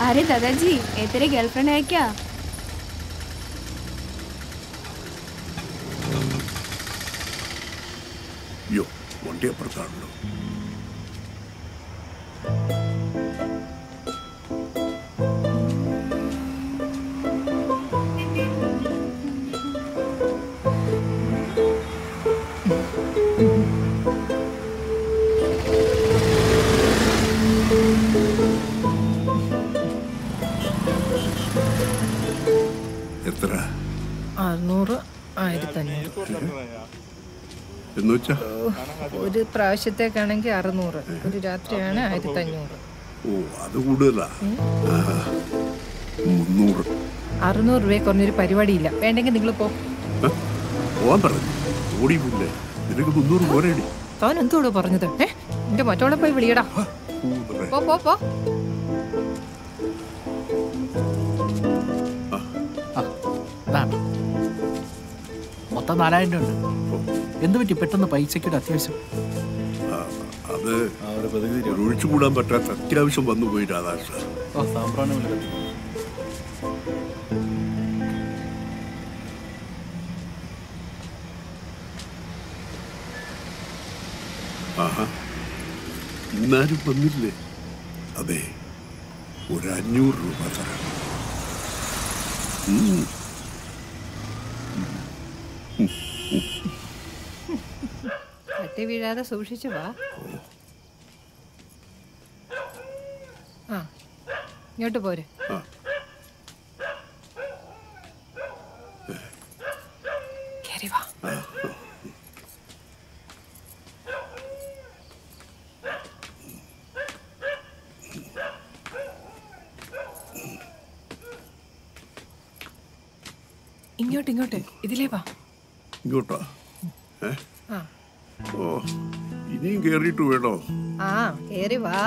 अरे दादाजी ये तेरे गर्लफ्रेंड है क्या? यो वंटे अप्रताड़लो ഒരു പ്രാവശ്യത്തേക്കാണെങ്കിൽ 600, ഒരു രാത്രിയാണ് 1500. ഓ അത് കൂടുതലാ. 600 രൂപ കുറഞ്ഞൊരു പരിപാടിയില്ല. വേണ്ടെങ്കിൽ നിങ്ങൾ പോവാൻ പറഞ്ഞു. ഓടിയില്ലേ നിനക്ക് 300 പോരേടി. താൻ എന്തോടോ പറഞ്ഞത്? എന്റെ മറ്റോളെ പോയി വിളിയടാ. പോ പോ പോ. മൊത്തം 4000 ഉണ്ട്. എന്ത് പറ്റി പെട്ടെന്ന് പൈസയ്ക്കൊരു അത്യാവശ്യം? അത് ഒഴിച്ചുകൂടാൻ പറ്റാത്ത അത്യാവശ്യം വന്നു പോയി രാധാകൃഷ്ണ. ആഹാ ഇന്നാരും വന്നില്ലേ? അതെ, ഒരു 500 രൂപ തരാം. തട്ടി വീഴാതെ സൂക്ഷിച്ചു വാ. ആ ഇങ്ങോട്ട് പോരെ. കേറി വാ. ഇങ്ങോട്ട് ഇങ്ങോട്ട് ഇതിലേ വാ. ഇങ്ങോട്ടാ? ഓ ഇനിയും കേറിയിട്ട് വേണോ? ആ കേറി വാ.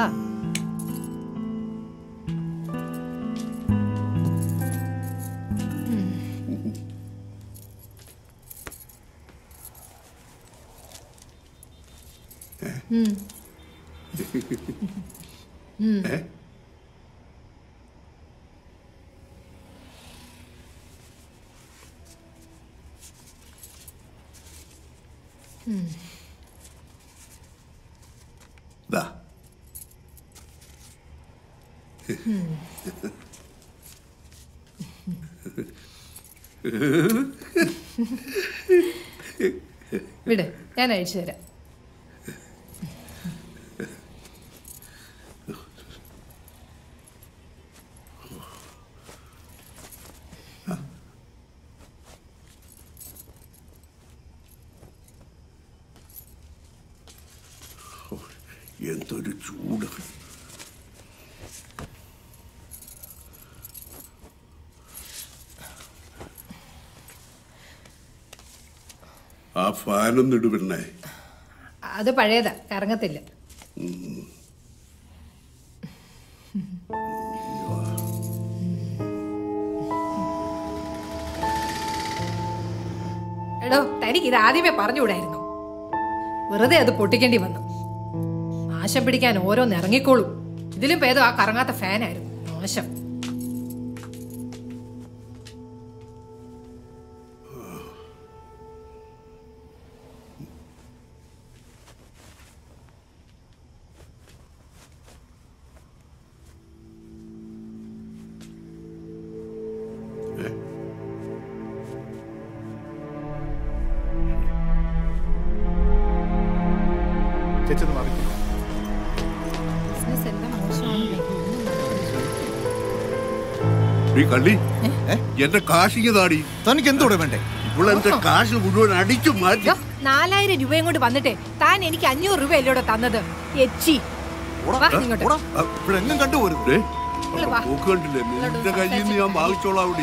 ദാ വിട്, ഞാൻ അയച്ചു തരാം. എന്തൊരു ചൂട്. ആ ഫാനൊന്നും ഇടുപിണ്ണേ. അത് പഴയതാ, കറങ്ങത്തില്ല. എടോ തനിക്ക് ഇത് ആദ്യമേ പറഞ്ഞുകൂടായിരുന്നു. വെറുതെ അത് പൊട്ടിക്കേണ്ടി വന്നു. നാശം പിടിക്കാൻ ഓരോന്ന് ഇറങ്ങിക്കോളൂ. ഇതിലും ഭേദം ആ കറങ്ങാത്ത ഫാനായിരുന്നു. നാശം. കള്ളി എന്റെ കാശിക്ക് താടി. തനിക്ക് എന്തോടെ വേണ്ടേ? ഇപ്പോൾ എന്റെ കാശ് മുഴുവൻ അടിച്ചു മാറ്റി. 4000 രൂപയും കൊണ്ട് വന്നിട്ടേ താൻ എനിക്ക് 500 രൂപ അല്ലോടെ തന്നത്. എങ്ങും കണ്ടുപോരുത്. കണ്ടില്ലേ നിന്റെ കയ്യിൽ നിന്ന് ഞാൻ വാങ്ങിച്ചോളാം. അവിടെ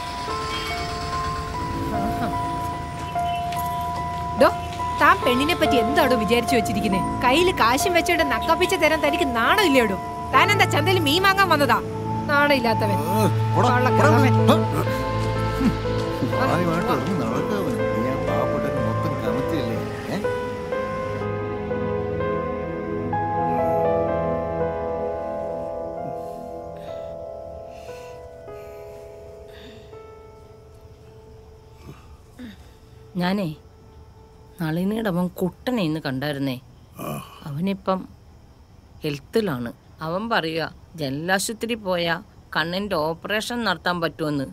താൻ പെണ്ണിനെ പറ്റി എന്താടോ വിചാരിച്ചു വെച്ചിരിക്കുന്നേ? കയ്യില് കാശും വെച്ചോണ്ട് നക്കപ്പിച്ച തരാൻ തനിക്ക് നാണം ഇല്ലേടോ? താൻ എന്താ ചന്തയിൽ മീൻ വാങ്ങാൻ വന്നതാ? നാണം ഇല്ലാത്തവൻ. ഞാനേ നളിനിയുടെ അവൻ കുട്ടനെ ഇന്ന് കണ്ടായിരുന്നേ. അവനിപ്പം ഹെൽത്തിലാണ്. അവൻ പറയുക ജനലാശുപത്രി പോയാ കണ്ണിന്റെ ഓപ്പറേഷൻ നടത്താൻ പറ്റുമെന്ന്.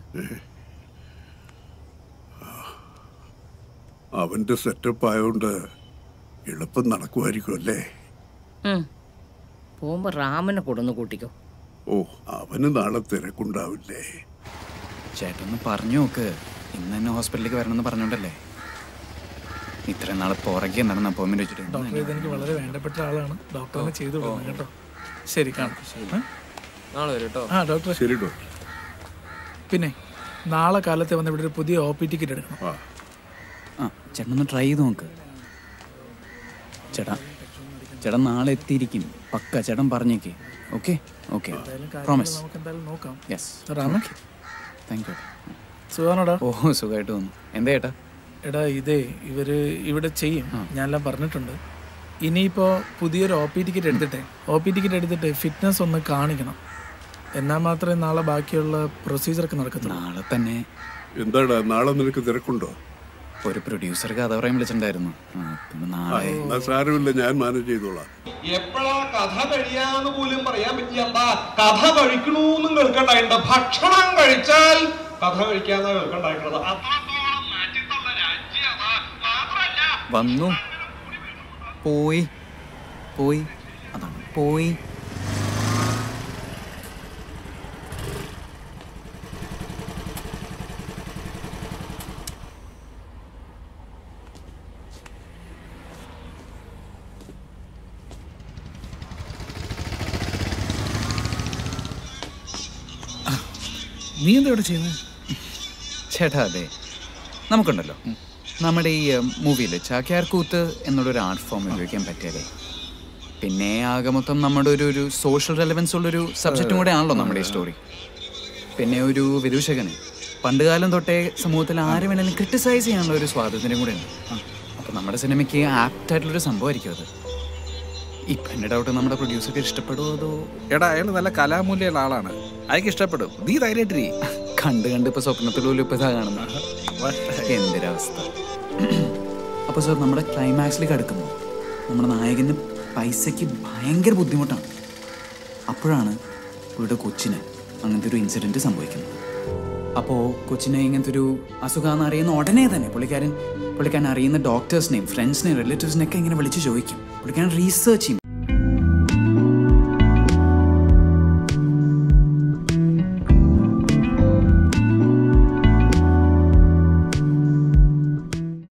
അവന്റെ സെറ്റപ്പ് ആയതുകൊണ്ട് എളുപ്പം നടക്കുമായിരിക്കും അല്ലേ? പോകുമ്പോ റാമിനെ കൊടുന്ന് കൂട്ടിക്കോ. ഓ, അവന് നാളെ തിരക്കുണ്ടാവില്ലേ? ചേട്ടൊന്ന് പറഞ്ഞു നോക്ക്. ഇന്ന് തന്നെ ഹോസ്പിറ്റലിലേക്ക് വരണമെന്ന് പറഞ്ഞോണ്ടല്ലേ ഇത്രയും നാളെ പുറകെ നടന്ന അപ്പോയിന്റ്മെന്റ് വെച്ചിട്ട്. ഡോക്ടർ ഇതെനിക്ക് വളരെ വേണ്ടപ്പെട്ട ആളാണ്. ഡോക്ടറിനെ ചെയ്തു കൊടുക്കണം കേട്ടോ. ശരി, കാണാം. നാളെ വരും കേട്ടോ. ആ ഡോക്ടർ. ശരി ഡോക്ടർ. പിന്നെ നാളെ കാലത്തെ വന്ന് ഇവിടെ ഒരു പുതിയ OP ടിക്കറ്റ് എടുക്കണം. ആ ചേട്ടനൊന്ന് ട്രൈ ചെയ്ത് നോക്ക്. ചേട്ടൻ നാളെ എത്തിയിരിക്കും പക്ക. ചേട്ടൻ പറഞ്ഞേക്ക്. Okay okay promise. നമുക്ക് എന്തായാലും നോക്കാം. Yes Raman, thank you. സുഖാണോടാ? ഓ സുഖമായിട്ട് തോന്നുന്നു. എന്താ ചേട്ടാ? എടാ ഇതേ ഇവര് ഇവിടെ ചെയ്യും, ഞാനെല്ലാം പറഞ്ഞിട്ടുണ്ട്. ഇനിയിപ്പോ പുതിയൊരു OP ടിക്കറ്റ് എടുത്തിട്ട് ഫിറ്റ്നസ് ഒന്ന് കാണിക്കണം. എന്നാൽ മാത്രമേ നാളെ ബാക്കിയുള്ള പ്രൊസീജിയറൊക്കെ നടക്കത്തുള്ളൂ. നാളെ തന്നെ. എന്താടാ നാളെ നിനക്ക് തിരക്കുണ്ടോ? ഒരു പ്രൊഡ്യൂസർ കഥ പറയാൻ വിളിച്ചിട്ടുണ്ടായിരുന്നു. നാളെ സാരമില്ല, ഞാൻ മാനേജ് ചെയ്തോളാം. എപ്പോഴാ കഥ കഴിയാന്ന് പോലും പറയാൻ പറ്റില്ല. കഥ കഴിക്കണൂന്നും കേൾക്കണ്ടായിട്ടുണ്ട്. ഭക്ഷണം കഴിച്ചാൽ കഥ കഴിക്കാന്നാ കേൾക്കണ്ടായിട്ടുള്ളത്. വന്നു പോയി പോയി അതാണ് പോയി. നീ എന്താ ഇവിടെ ചെയ്യുന്നത്? ചേട്ടാ അതെ, നമുക്കുണ്ടല്ലോ നമ്മുടെ ഈ മൂവിയിൽ ചാക്യാർകൂത്ത് എന്നുള്ളൊരു ആർട്ട് ഫോം ഉപയോഗിക്കാൻ പറ്റിയല്ലേ. പിന്നെ ആകെ മൊത്തം നമ്മുടെ ഒരു സോഷ്യൽ റെലവൻസ് ഉള്ളൊരു സബ്ജക്റ്റും കൂടെ ആണല്ലോ നമ്മുടെ ഈ സ്റ്റോറി. പിന്നെ ഒരു വിദൂഷകന് പണ്ട് കാലം തൊട്ടേ സമൂഹത്തിൽ ആരും വേണമെങ്കിലും ക്രിട്ടിസൈസ് ചെയ്യാനുള്ള ഒരു സ്വാതന്ത്ര്യം കൂടെ ഉണ്ട്. അപ്പോൾ നമ്മുടെ സിനിമയ്ക്ക് ആപ്റ്റായിട്ടുള്ളൊരു സംഭവമായിരിക്കും അത്. ഇപ്പം എൻ്റെ ഡൗട്ട് നമ്മുടെ പ്രൊഡ്യൂസർക്ക് ഇഷ്ടപ്പെടുമോ അതോ? എടാ അയാൾ നല്ല കലാമൂല്യമുള്ള ആളാണ്, അയാൾക്ക് ഇഷ്ടപ്പെടും. നീ ധൈര്യമായിട്ടിരി. കണ്ട് ഇപ്പൊ സ്വപ്നത്തിലും ഇപ്പൊ ഇതാ കാണുന്നത്. എന്തൊരവസ്ഥ. അപ്പോൾ സാർ നമ്മുടെ ക്ലൈമാക്സിലേക്ക് അടുക്കുന്നു. നമ്മുടെ നായകന് പൈസയ്ക്ക് ഭയങ്കര ബുദ്ധിമുട്ടാണ്. അപ്പോഴാണ് പുള്ളിയുടെ കൊച്ചിന് അങ്ങനത്തെ ഒരു ഇൻസിഡൻറ്റ് സംഭവിക്കുന്നത്. അപ്പോൾ കൊച്ചിനെ ഇങ്ങനത്തെ ഒരു അസുഖമെന്ന് അറിയുന്ന ഉടനെ തന്നെ പുള്ളിക്കാരൻ അറിയുന്ന ഡോക്ടേഴ്സിനെയും ഫ്രണ്ട്സിനെയും റിലേറ്റീവ്സിനെയൊക്കെ ഇങ്ങനെ വിളിച്ച് ചോദിക്കും. പുള്ളിക്കാരൻ റീസേർച്ച് ചെയ്യും